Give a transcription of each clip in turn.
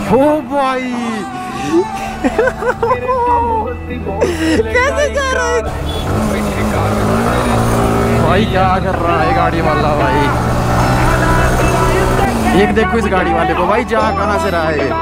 ओ भाई कैसे जा रहा है भाई, क्या कर रहा है गाड़ी वाला भाई। एक देखो इस गाड़ी वाले को भाई, जा कहाँ से रहा है।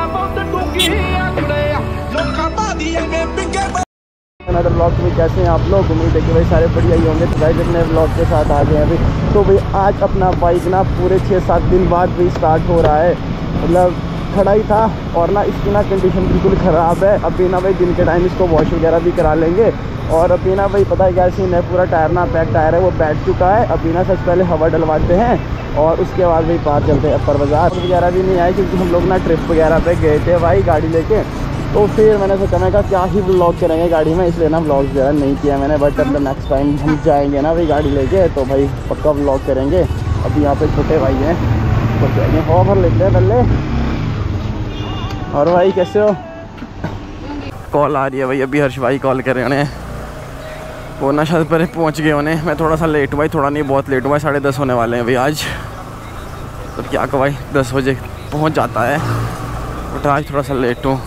अनदर व्लॉग में कैसे हैं आप लोग, उम्मीद है कि भाई सारे बढ़िया ही होंगे। तो भाई अपने व्लॉग के साथ आ गए हैं अभी। तो भाई आज अपना बाइक ना पूरे 6-7 दिन बाद भी स्टार्ट हो रहा है। मतलब खड़ा ही था और ना इसकी ना कंडीशन बिल्कुल ख़राब है। अभी ना भाई दिन के टाइम इसको वॉश वगैरह भी करा लेंगे। और अभी ना भाई पता है क्या सीन है, पूरा टायर ना पैक टायर है, वो बैठ चुका है। अभी ना सबसे पहले हवा डलवाते हैं और उसके बाद भाई बाहर चलते हैं अपर बाज़ार। वगैरह भी नहीं आए क्योंकि हम लोग ना ट्रिप वगैरह पे गए थे भाई गाड़ी लेके। तो फिर मैंने सोचा मैं क्या ही व्लॉग करेंगे गाड़ी में, इसलिए ना व्लॉग वगैरह नहीं किया मैंने। बट अब नेक्स्ट टाइम हम जाएंगे ना भाई गाड़ी लेके तो भाई पक्का व्लॉग करेंगे। अभी यहाँ पे छोटे भाई हैं तो जाएंगे, हवा भर लेते हैं पहले। और भाई कैसे हो? कॉल आ रही है भाई, अभी हर्ष भाई कॉल कर रहे हैं। वो ना शायद पहले पहुँच गए होने। मैं थोड़ा सा लेट हुआ भाई, थोड़ा नहीं बहुत लेट हुआ। 10:30 होने वाले हैं भाई आज। तो क्या कहो भाई 10 बजे पहुँच जाता है, बट आज थोड़ा सा लेट हूँ।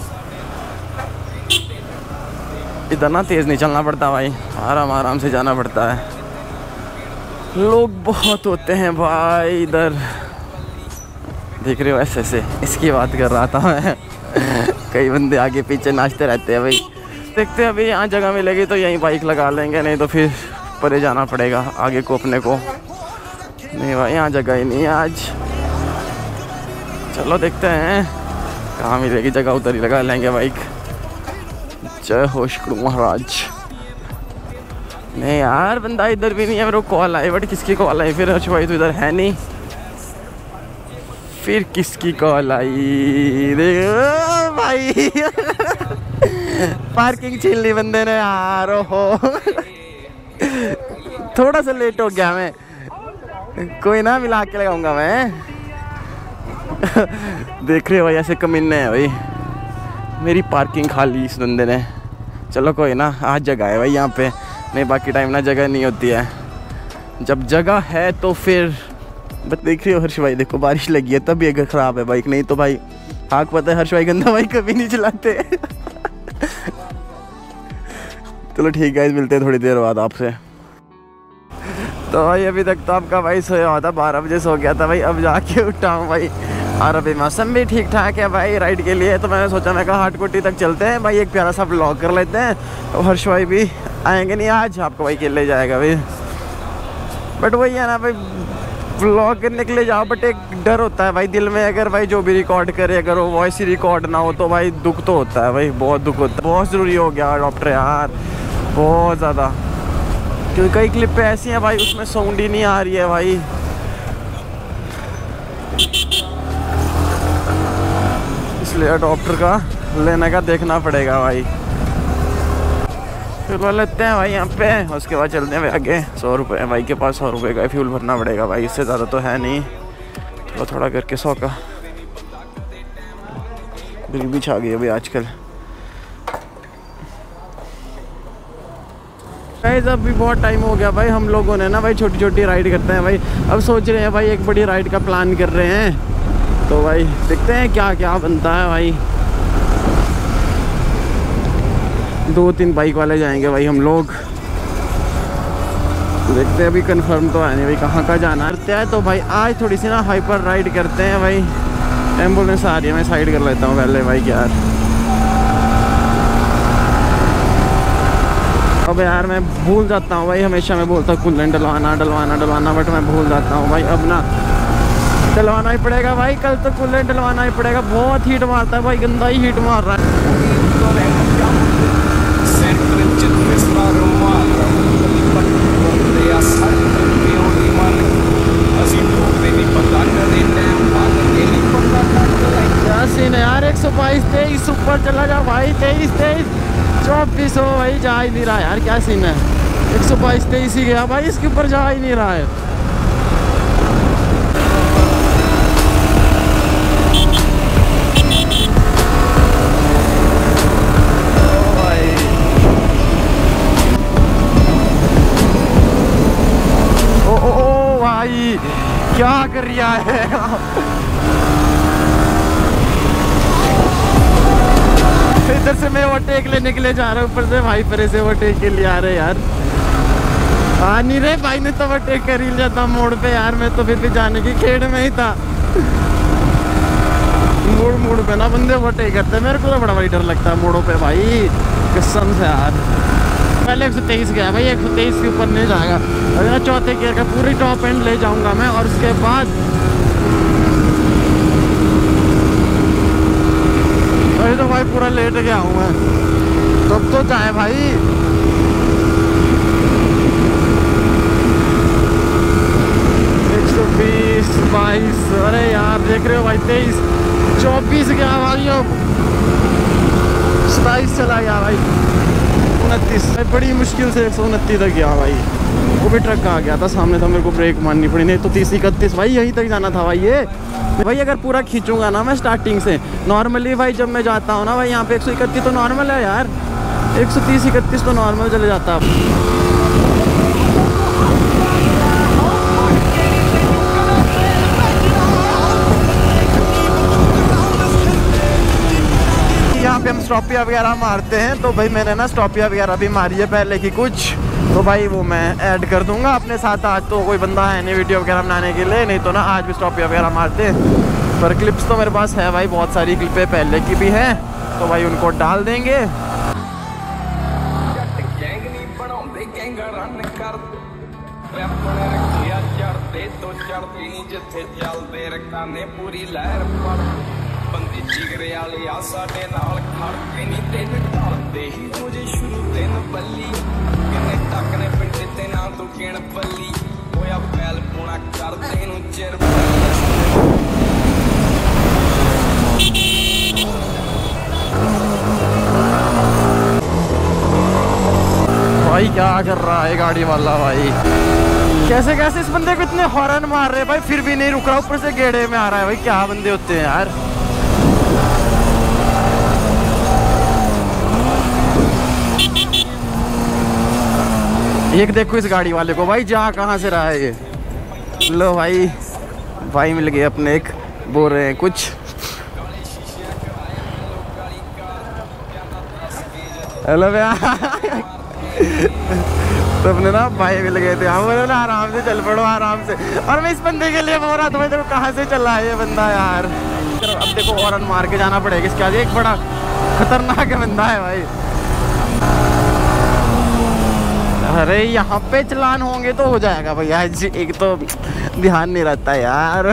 इधर ना तेज़ नहीं चलना पड़ता भाई, आराम आराम से जाना पड़ता है। लोग बहुत होते हैं भाई इधर, देख रहे हो ऐसे ऐसे। इसकी बात कर रहा था मैं कई बंदे आगे पीछे नाचते रहते हैं भाई। देखते हैं अभी यहाँ जगह मिलेगी तो यहीं बाइक लगा लेंगे, नहीं तो फिर परे जाना पड़ेगा आगे को अपने को। नहीं भाई यहाँ जगह ही नहीं है आज। चलो देखते हैं कहाँ मिलेगी जगह, उधर ही लगा लेंगे बाइक। जय हो शुक्र महाराज। नहीं यार बंदा इधर भी नहीं है, मेरे को कॉल आई। बट किसकी कॉल आई फिर? हर्ष भाई तो इधर है नहीं, फिर किसकी कॉल आई? देख भाई पार्किंग छीन ली बंदे ने यार। हो थोड़ा सा लेट हो गया मैं, कोई ना मिला के लगाऊंगा मैं देख रहे हो भाई ऐसे कमीने हैं भाई, मेरी पार्किंग खा ली इस बंदे ने। चलो कोई ना, आज जगह है भाई यहाँ पे, नहीं बाकी टाइम ना जगह नहीं होती है। जब जगह है तो फिर बस। देख रहे हो हर्ष भाई, देखो बारिश लगी है तब ये ख़राब है बाइक, नहीं तो भाई आग पता है हर्ष भाई गंदा बाइक कभी नहीं चलाते चलो ठीक है, मिलते हैं थोड़ी देर बाद आपसे। तो भाई अभी तक तो आपका भाई सोया हुआ था, 12 बजे सो गया था भाई, अब जाके उठा हूँ भाई। और अभी मौसम भी ठीक ठाक है भाई राइड के लिए। तो मैंने सोचा मैं कहा हाटकोटी तक चलते हैं भाई, एक प्यारा सा व्लॉग कर लेते हैं। तो हर्ष भाई भी आएंगे नहीं आज, आपको भाई के ले जाएगा भाई। बट वही है ना भाई, व्लॉग करने के लिए जाओ बट एक डर होता है भाई दिल में, अगर भाई जो भी रिकॉर्ड करे अगर वो वॉइस ही रिकॉर्ड ना हो तो भाई दुख तो होता है भाई, बहुत दुख होता है। बहुत ज़रूरी हो गया डॉक्टर यार, बहुत ज़्यादा। क्योंकि कई क्लिपें ऐसी हैं भाई उसमें साउंड ही नहीं आ रही है भाई। इसलिए डॉक्टर का लेने का देखना पड़ेगा भाई। फ्यूल लेते हैं भाई यहाँ पे, उसके बाद चलते हैं भाई आगे। 100 रुपये भाई के पास, 100 रुपये का फ्यूल भरना पड़ेगा भाई, इससे ज़्यादा तो है नहीं। थोड़ा थोड़ा करके 100 का बिल भी छा गई है भाई आजकल। गाइस अब भी बहुत टाइम हो गया भाई, हम लोगों ने ना भाई छोटी छोटी राइड करते हैं भाई। अब सोच रहे हैं भाई एक बड़ी राइड का प्लान कर रहे हैं। तो भाई देखते हैं क्या क्या बनता है भाई। 2-3 बाइक वाले जाएंगे भाई हम लोग, देखते हैं अभी कंफर्म तो है नहीं भाई कहाँ जाना है। तो भाई आज थोड़ी सी ना हाइपर राइड करते हैं भाई। एम्बुलेंस आ रही है, मैं साइड कर लेता हूँ पहले भाई यार। अब यार मैं भूल जाता हूँ भाई, हमेशा मैं बोलता हूँ कूलेंट डलवाना बट मैं भूल जाता हूँ भाई। अब ना डलवाना ही पड़ेगा भाई, कल तो कूलेंट डलवाना ही पड़ेगा। बहुत हीट मारता है भाई, गंदा ही हीट मार रहा है। क्या सीन है यार, 122 23 ऊपर चला जा भाई, 23 24 हो भाई, जा ही नहीं रहा यार। क्या सीन है, 122 23 ही गया भाई, इसके ऊपर जा ही नहीं रहा है। ओ भाई क्या कर रहा है इधर से मैं ओवरटेक लेने के लिए जा रहा हूँ, ऊपर से भाई परे से ओवरटेक के लिए आ रहे यार। आ नहीं रहे भाई ने तो ओवरटेक कर ही लिया था मोड़ पे यार, मैं तो फिर भी जाने की खेड़ में ही था। मोड़ पे ना बंदे ओवरटेक करते, मेरे को तो बड़ा डर लगता है मोड़ों पे भाई, कसम से यार। पहले 123 गया भाई, 123 के ऊपर नहीं जाएगा। अगर चौथे गियर का पूरी टॉप एंड ले जाऊंगा मैं, और उसके बाद अरे तो भाई पूरा लेट गया हूँ मैं, तब तो जाए भाई। अरे यार देख रहे हो भाई, 23 24 गया भाई, 27 चला गया भाई, 29 बड़ी मुश्किल से 129 तक गया भाई। वो भी ट्रक आ गया था सामने, तो मेरे को ब्रेक मारनी पड़ी, नहीं तो 30 31 भाई यहीं तक जाना था भाई। ये भाई अगर पूरा खींचूंगा ना मैं स्टार्टिंग से, नॉर्मली भाई जब मैं जाता हूँ ना भाई यहाँ पे 131 तो नॉर्मल है यार, 130 31 तो नॉर्मल चले जाता है। यहाँ पे हम स्टॉपिया वगैरह मारते हैं, तो भाई मैंने ना स्टॉपिया वगैरह भी मारी है पहले की कुछ, तो भाई वो मैं ऐड कर दूंगा अपने साथ। आज तो कोई बंदा है नहीं वीडियो वगैरह बनाने के लिए, नहीं तो ना आज भी स्टॉपिया वगैरह मारते हैं। पर क्लिप्स तो मेरे पास है भाई, बहुत सारी क्लिपें पहले की भी हैं, तो भाई उनको डाल देंगे। ਬੰਦੀ ਜਿਗਰੇ ਵਾਲੇ ਆ ਸਾਡੇ ਨਾਲ ਖੜਦੇ ਨਹੀਂ, ਤਿੰਨ ਢਲਦੇ ਹੀ ਰੋਜੇ ਸ਼ੁਰੂ ਦਿਨ ਬੱਲੀ, ਕਿੰਨੇ ਟੱਕ ਨੇ ਪਿੰਡ ਤੇ ਨਾ ਤੂੰ ਗਿਣ ਬੱਲੀ, ਹੋਇਆ ਪੈਲ ਪੂਣਾ ਕਰਦੇ ਨੂੰ ਚਿਰ। भाई क्या कर रहा है गाड़ी वाला भाई, कैसे कैसे इस बंदे को इतने हॉर्न मार रहे हैं भाई, फिर भी नहीं रुक रहा, ऊपर से गेड़े में आ रहा है भाई। क्या बंदे होते हैं यार। एक देखो इस गाड़ी वाले को भाई, जहाँ कहाँ से रहा है ये। लो भाई, भाई मिल गए अपने, एक बोल रहे हैं कुछ। हेलो भैया तो अपने ना भाई मिल गए थे, हम बोले ना आराम से चल पड़ो आराम से, और मैं इस बंदे के लिए बोल रहा था, मैं देखो कहाँ से चला है ये बंदा यार। अब देखो हॉर्न मार के जाना पड़ेगा इसके आगे, एक बड़ा खतरनाक बंदा है भाई। अरे यहाँ पे चलान होंगे तो हो जाएगा भैया, एक तो ध्यान नहीं रहता यार।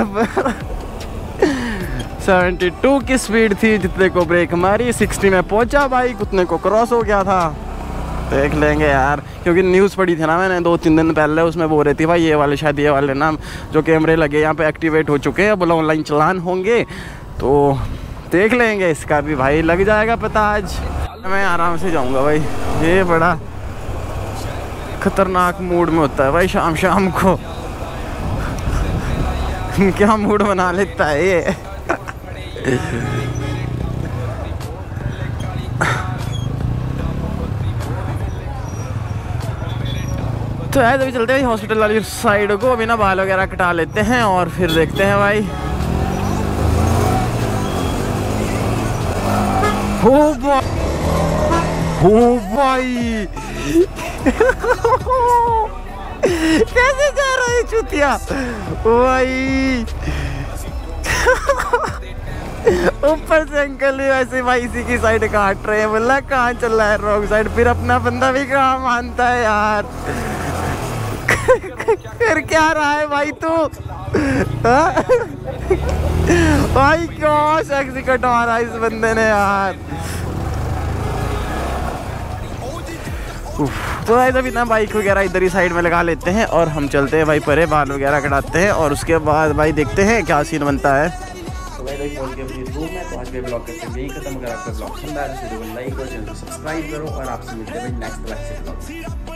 72 की स्पीड थी, जितने को ब्रेक मारी 60 में पहुंचा भाई, उतने को क्रॉस हो गया था। देख लेंगे यार, क्योंकि न्यूज़ पढ़ी थी ना मैंने 2-3 दिन पहले, उसमें बोल रही थी भाई ये वाले शायद ये वाले नाम जो कैमरे लगे यहाँ पे एक्टिवेट हो चुके हैं, बोला ऑनलाइन चलान होंगे, तो देख लेंगे इसका भी भाई, लग जाएगा पता। आज मैं आराम से जाऊँगा भाई, ये बड़ा खतरनाक मूड में होता है भाई शाम शाम को। क्या मूड बना लेता है ये। तो ऐसे अभी चलते हैं हॉस्पिटल वाली साइड को, अभी ना बाल वगैरह कटा लेते हैं और फिर देखते हैं भाई। हो भाई कैसे जा रहा है चुतिया भाई। ऊपर से अंकल भी वैसे भाई इसी की साइड काट रहे हैं, बोला कहाँ चल रहा है रॉन्ग साइड, फिर अपना बंदा भी कहाँ मानता है यार। फिर क्या रहा है भाई तू भाई, क्यों शख्स कटवा रहा है इस बंदे ने यार। तो ऐसा भी ना बाइक वगैरह इधर ही साइड में लगा लेते हैं और हम चलते हैं भाई परे, बाल वगैरह कटाते हैं और उसके बाद भाई देखते हैं क्या सीन बनता है। तो भाई बोल के अपनी रूम में, तो आज के ब्लॉग करते हैं यही खत्म। अगर आपका ब्लॉग पसंद आया तो वीडियो को लाइक और चैनल को सब्सक्राइब करो, और आपसे मिलते हैं नेक्स्ट ब्लॉग से।